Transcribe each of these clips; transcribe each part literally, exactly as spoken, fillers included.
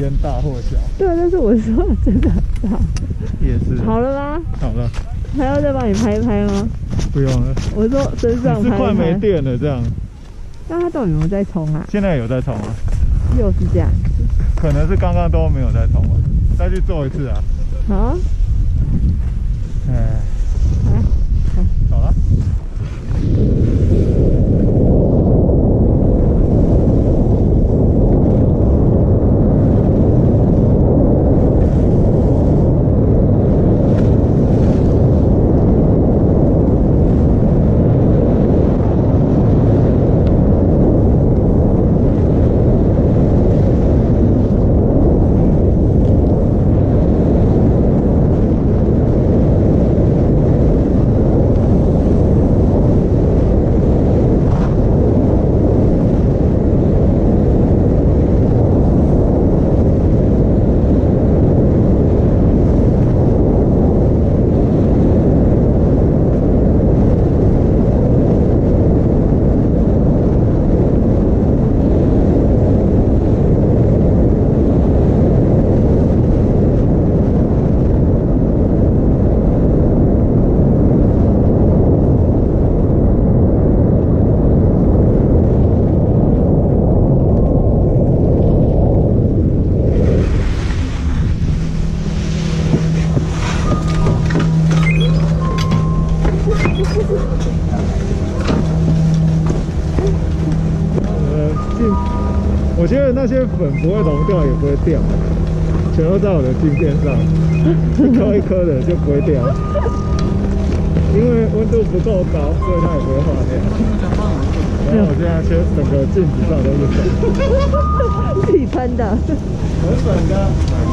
间大或小。 对，但是我说真的很大。 也是。 好了吗？ 好了。 还要再帮你拍一拍吗？ 不用了。 我说身上拍一拍。 你是快没电了这样。 那它到底有没有在充啊？ 现在有在充吗？ 又是这样。 可能是刚刚都没有在充吧。再去做一次啊。 好。 哎。 来。 好了。我觉得那些粉不会融掉，也不会掉，全都在我的镜片上，一颗一颗的就不会掉，因为温度不够高，所以它也不会化掉。然后我现在全整个镜子上都是粉， 自己喷的， 很粉的。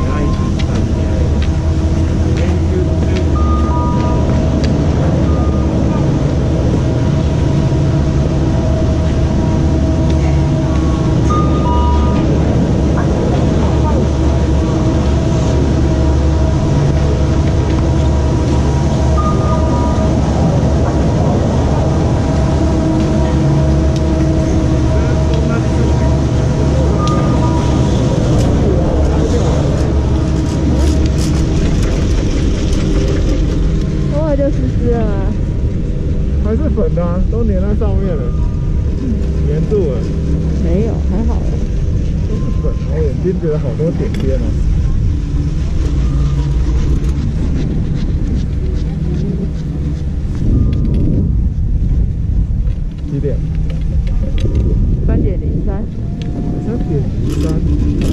还是粉的、啊，都粘在上面了，粘住了。 没有，还好。 都是粉，我眼睛觉得好多点点哦。几点？ 三点零三。 三点零三。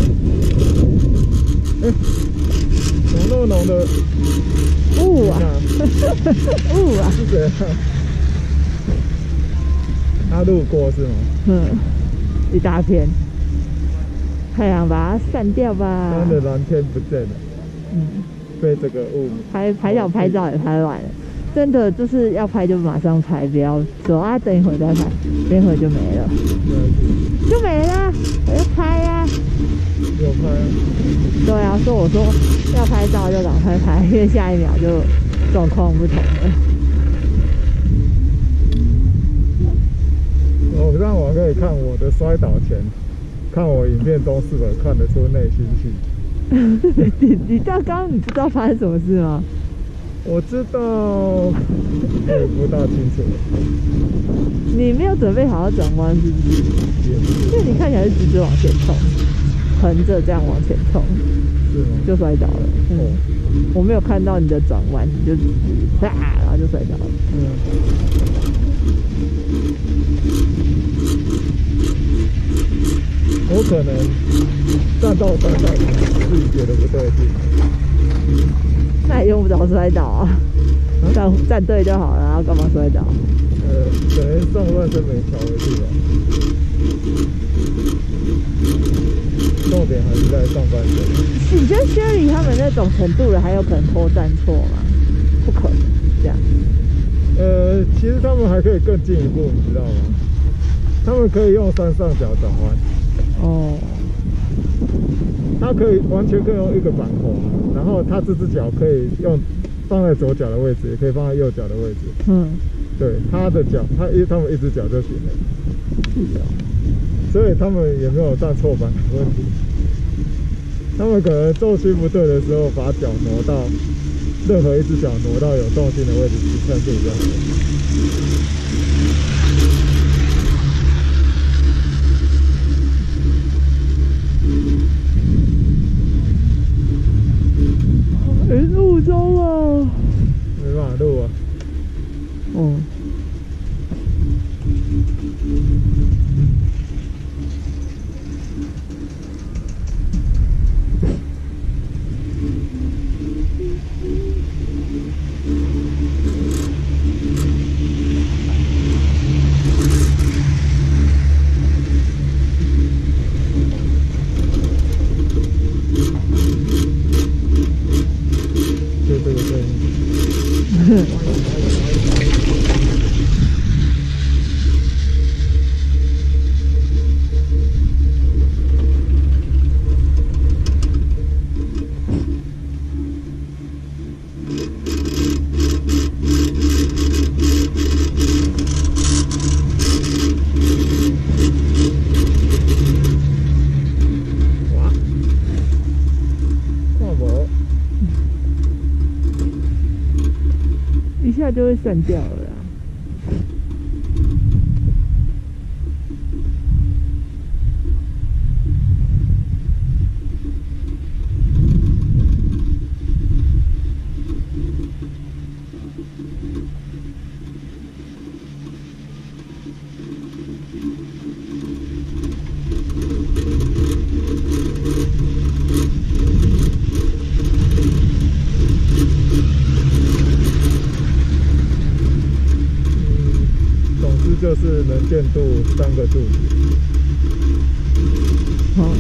哎，怎么那么浓的雾啊？雾啊！ 是谁啊？他路过是吗？ 嗯，一大片，太阳把它散掉吧。 他的蓝天不见了，嗯，被这个雾。 拍拍照拍照也拍完了，真的就是要拍就马上拍，不要说啊等一会儿再拍，等一会儿就没了，就没了，我要拍呀、啊。 有拍、啊？ 对啊，所以我说要拍照就赶快拍，因为下一秒就状况不同了。 我这样我可以看我的摔倒前，看我影片中是否看得出内心戏。 你你到刚刚你不知道发生什么事吗？ 我知道，我也不大清楚。 你没有准备好要转弯是不是？因为你看起来是直直往前冲，横着这样往前冲， 是吗？就摔倒了。嗯，哦、我没有看到你的转弯，你就啪，然后就摔倒了。嗯。 我可能站到山上，自己觉得不对劲。 那也用不着摔倒啊，站站对就好了，然后干嘛摔倒？ 呃，可能上半身没调回去吧。重点还是在上半身。 你觉得Sherry他们那种程度的，还有可能偷站错吗？不可能这样。 呃，其实他们还可以更进一步，你知道吗？他们可以用三上脚转弯。哦。他可以完全可以用一个板滑，然后他这只脚可以用放在左脚的位置，也可以放在右脚的位置。嗯。对，他的脚，他一他们一只脚就行了。是的。所以他们也没有站错板的问题。 他们可能重心不对的时候，把脚挪到任何一只脚挪到有重心的位置支撑住就好了。 人雾中啊， 没办法录啊。 哦。 就这个声音。哇，看无。 一下就会散掉了啦。 就是能见度三个柱子。 好。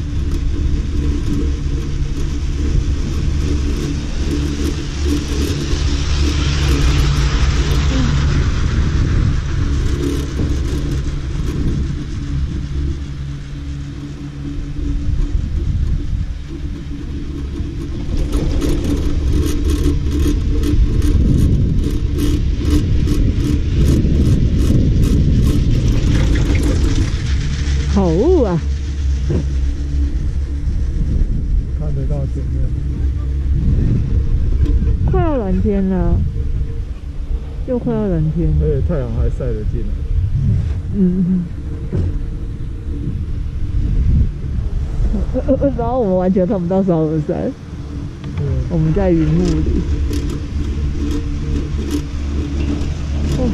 好雾啊！ 看得到前面， 快要蓝天了，又快要蓝天， 而且太阳还晒得进来。 嗯。然后我们完全看不到双河山， 嗯， 我们在云雾里。哦。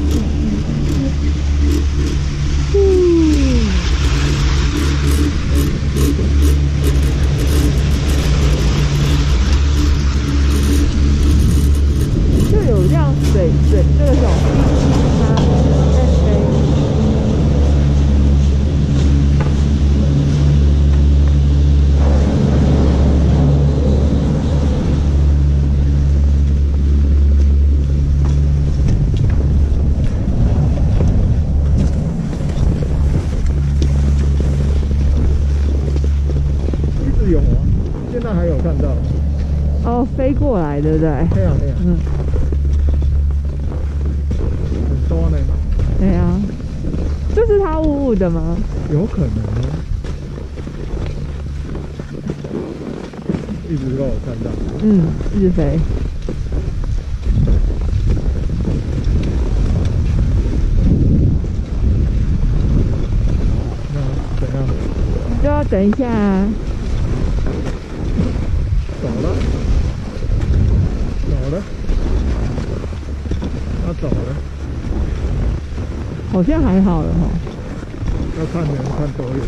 嗯。就有这样水水这个种它在飞。 一直有啊，现在还有看到。 哦，飞过来，对不对？ 对啊，对啊。 嗯。 很多呢。 对啊，这是它雾雾的吗？ 有可能啊。一直都有看到。 嗯，一直飞。 那怎样？ 就要等一下啊。 走了，走了，他走了， 好像还好了哈。 要看能看多远。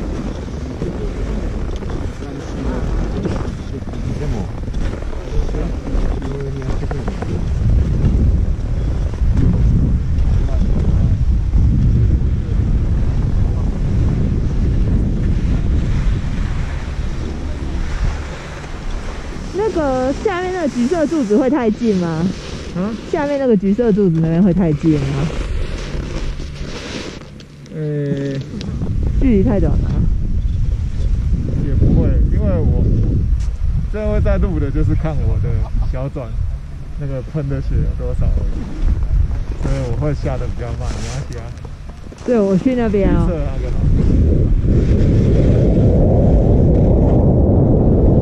那个下面那个橘色柱子会太近吗？ 啊？下面那个橘色柱子那边会太近吗？ 呃， 距离太短了。 也不会，因为我这会在录的就是看我的小转那个喷的血有多少而已，所以我会下的比较慢，没关系啊。 对，我去那边啊。 橘色那个。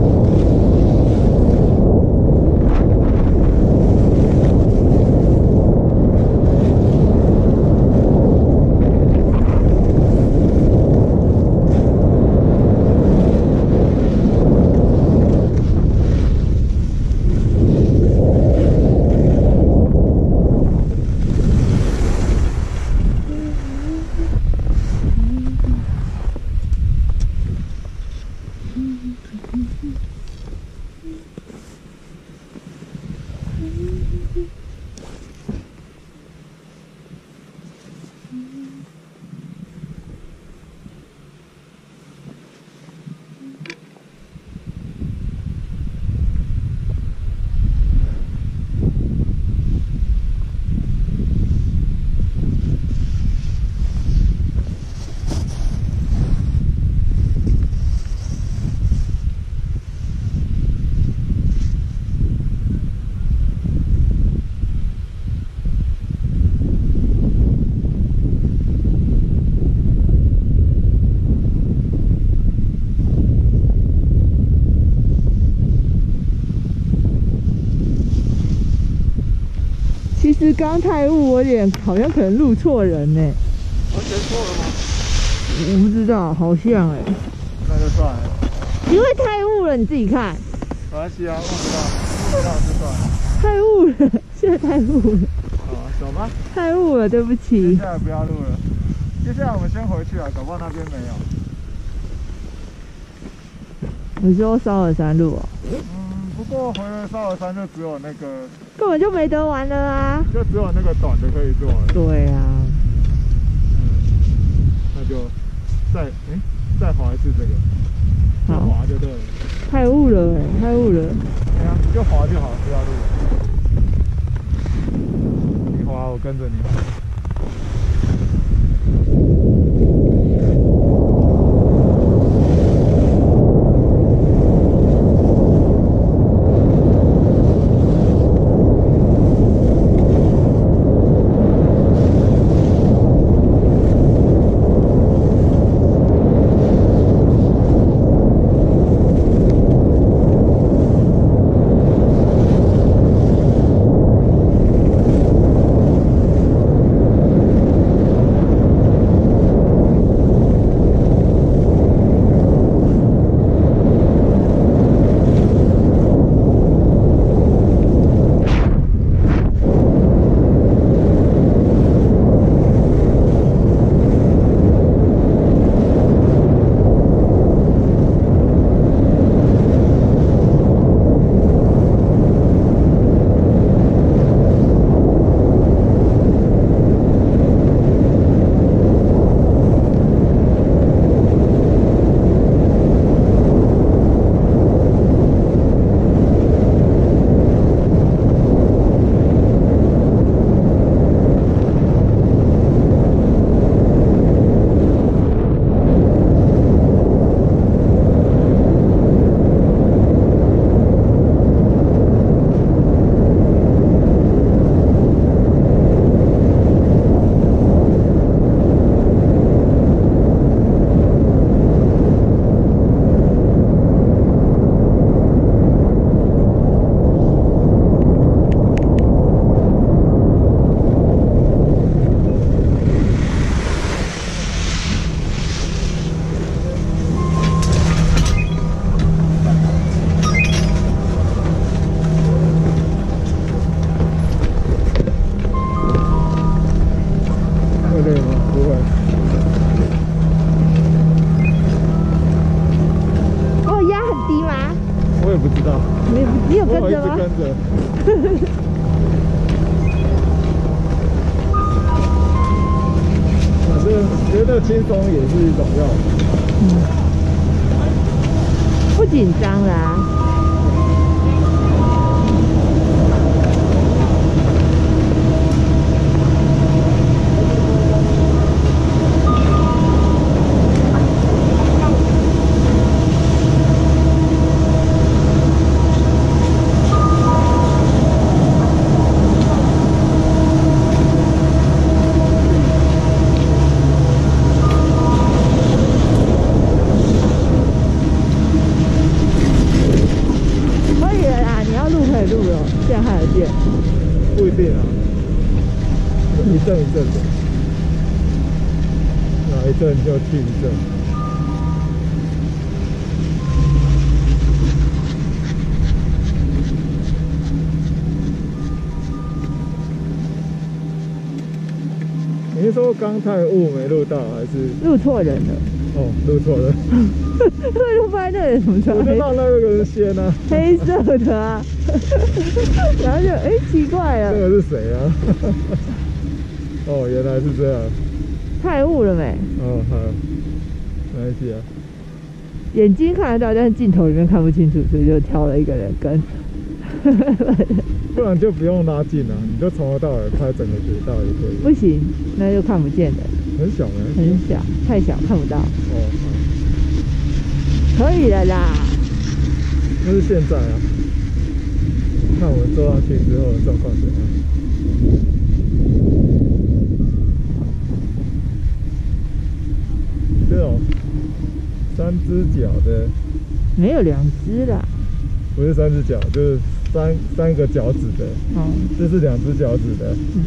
其实刚太雾，我有点好像可能录错人呢、欸。 我选错了吗？ 我不知道，好像哎、欸。 那就算了。 因为太雾了，你自己看。 没关系啊，用不到，用不到就算了。 太雾了，现在太雾了。 好，走吧。 太雾了，对不起。 接下来不要录了。接下来我们先回去啊，搞不好那边没有。 你说烧耳山路哦？ 嗯，不过回了烧耳山就只有那个， 根本就没得玩了啊！ 就只有那个短的可以做了。 对啊。 嗯，那就再哎、欸、再滑一次这个，就滑就对了。 太雾了哎、欸，太雾了。 对啊，就滑就好，不要录。你滑，我跟着你。 你有跟着吗？ 跟着。反正觉得轻松也是一种药。 嗯，不紧张啦。现在还有电？ 不一定啊，一阵一阵的，哪一阵就去一阵。你是说刚太雾没录到，还是录错人了？ 哦，录错了。 对，路拍那里怎么穿？ 我就让那个人先啊。 黑色的啊。然后就哎、欸、奇怪了。 这个是谁啊？哦，原来是这样。 太雾了没？ 哦，好，没关系啊。 眼睛看得到，但是镜头里面看不清楚，所以就挑了一个人跟。 不然就不用拉近了，你就从头到尾拍整个轨道也可以。 不行，那就看不见的。 很小吗？ 很小，太小看不到。 哦， 可以了啦。 那是现在啊，看我们坐上去之后的状况怎样。这种三只脚的， 没有两只啦。 不是三只脚，就是三三个脚趾的。哦，这是两只脚趾的。嗯。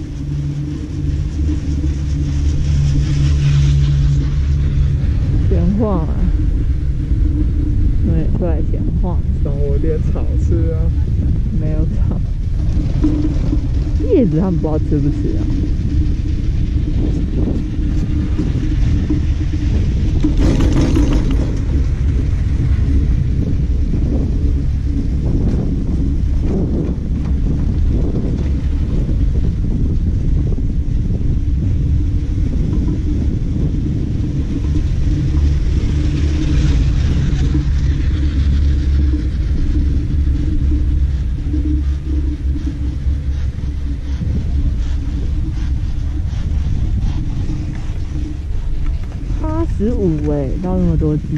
闲晃啊，对，过来闲晃。 赏我点草吃啊。 没有草。叶子他们不知道吃不吃啊。十五哎，到那么多只。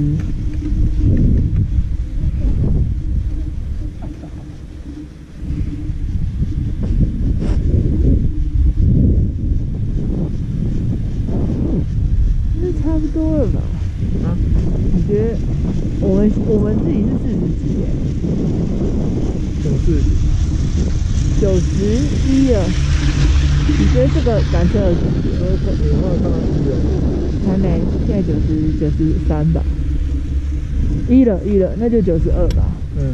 那差不多了吧？啊？你觉得我们我们自己是四十几耶？ 什么四十？ 九十一了。你觉得这个感测有几？ 我有没有看到一了？ 还没，现在九十九十三吧，一了，一了，那就九十二吧。嗯。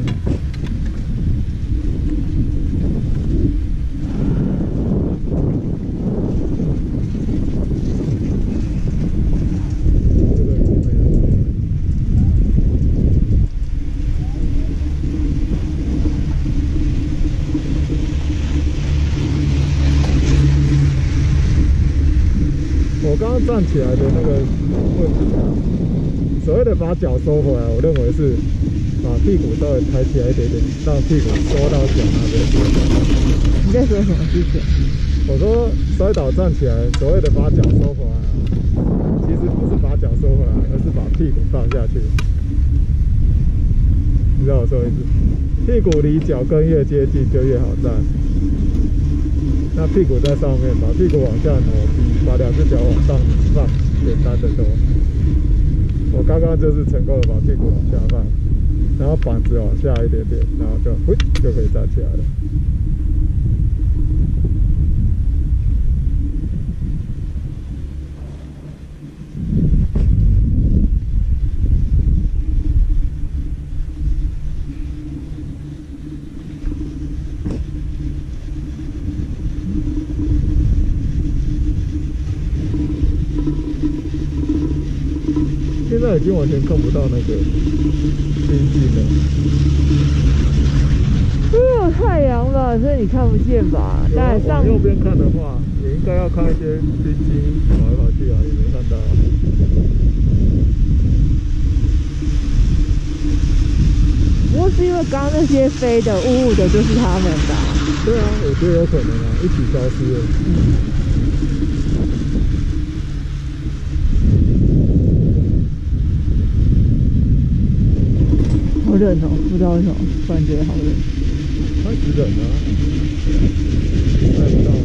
我刚刚站起来的那个问题啊，所谓的把脚收回来，我认为是把屁股稍微抬起来一点点，让屁股收到脚那边。 你在说什么事情？ 我说摔倒站起来，所谓的把脚收回来啊，其实不是把脚收回来，而是把屁股放下去。你知道我说的意思？屁股离脚跟越接近就越好站。那屁股在上面，把屁股往下挪逼，把两只脚往上放，简单的多。我刚刚就是成功的把屁股往下放，然后板子往下一点点，然后就喂就可以站起来了。现在已经完全看不到那个边境了。 因为有太阳吧，所以你看不见吧？但往右边看的话，也应该要看一些冰晶跑来跑去啊，也没看到。 不过是因为刚刚那些飞的雾雾的，就是他们吧？ 对啊，我觉得有可能啊，一起消失了。嗯。 好冷哦，不知道为什么，突然觉得好冷。 开始冷了，看不到了。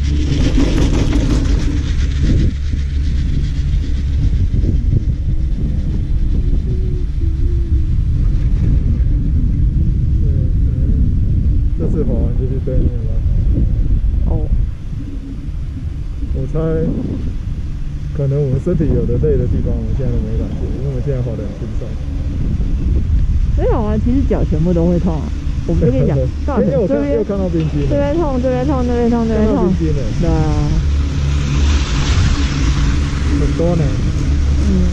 嗯嗯，这次跑完就去对面吧。哦。我猜，可能我们身体有的累的地方，我们现在都没感觉，因为我们现在跑得很轻松。 没有啊，其实脚全部都会痛啊。我不是跟你讲，到这边又看到冰晶， 这边痛，这边痛，那边痛，这边痛。 冰晶了。 对啊。 很多呢。 嗯，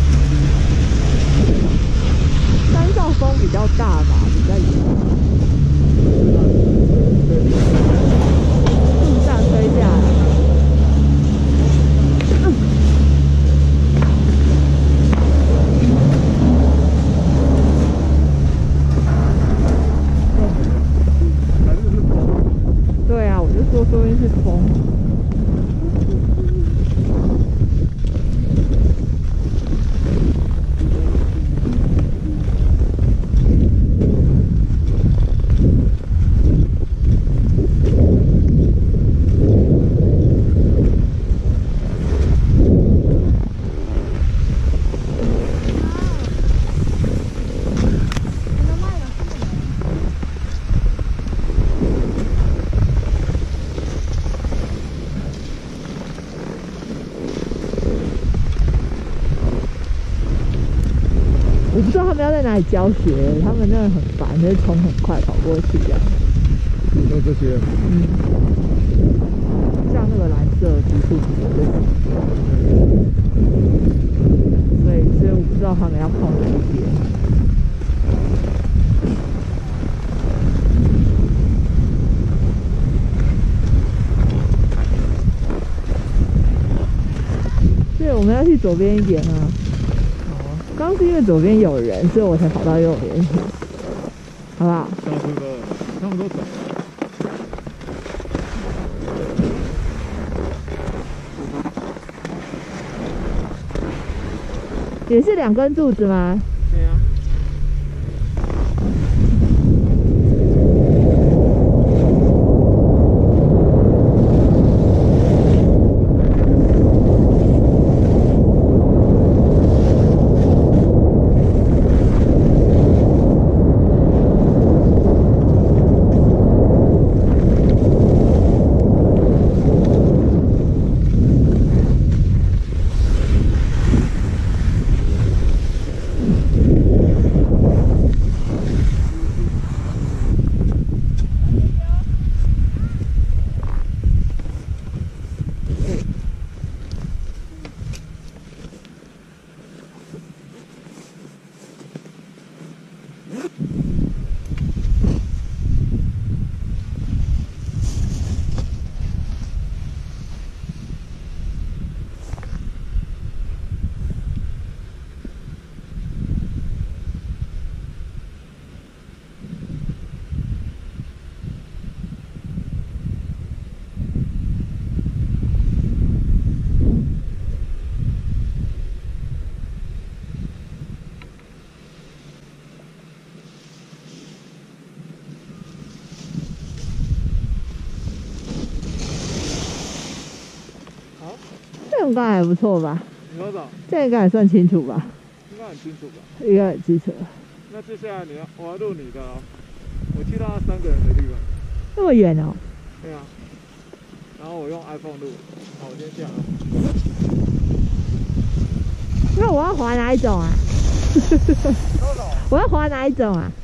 山上风比较大吧，比较远。路上推下来。嗯。对啊，我就说说明是风。我不知道他们要在哪里教学，他们那很烦，就是冲很快跑过去这样。 你说这些？ 嗯。像那个蓝色极速图的，所以所以我不知道他们要碰哪一边。对，我们要去左边一点啊。刚刚是因为左边有人，所以我才跑到右边去，好不好？ 差不多，差不多走了。 也是两根柱子吗？ 对啊。 这应该还不错吧？ 你多少？ 这应该还算清楚吧？ 应该很清楚吧？ 应该很清楚。 那接下来你要我要录你的哦，我去到那三个人的地方。 那么远哦？ 对啊。然后我用 iPhone 录，好，我先下了。 那我要滑哪一种啊？我要滑哪一种啊？